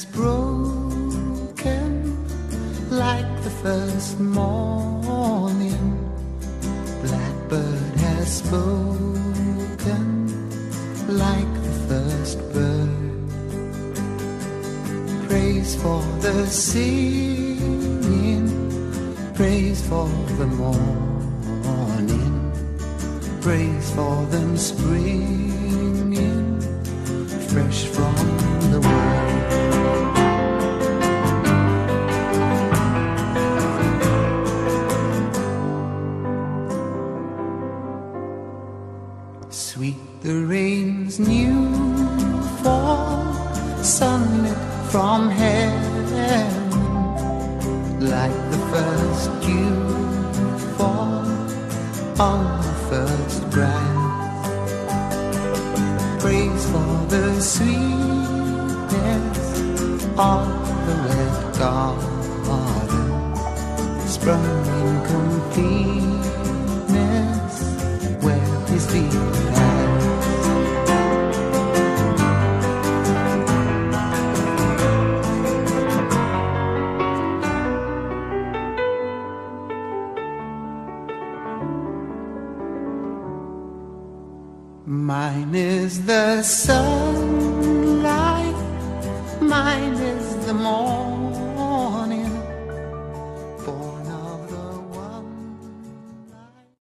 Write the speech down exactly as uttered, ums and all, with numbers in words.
has broken like the first morning. Blackbird has spoken like the first bird. Praise for the singing, praise for the morning, praise for them springing fresh from the world. Sweet the rain's new fall, sunlit from heaven, like the first dew fall on the first grass. Praise for the sweetness of the red garden, sprung in completeness where his feet Mine is the sunlight, mine is the morning.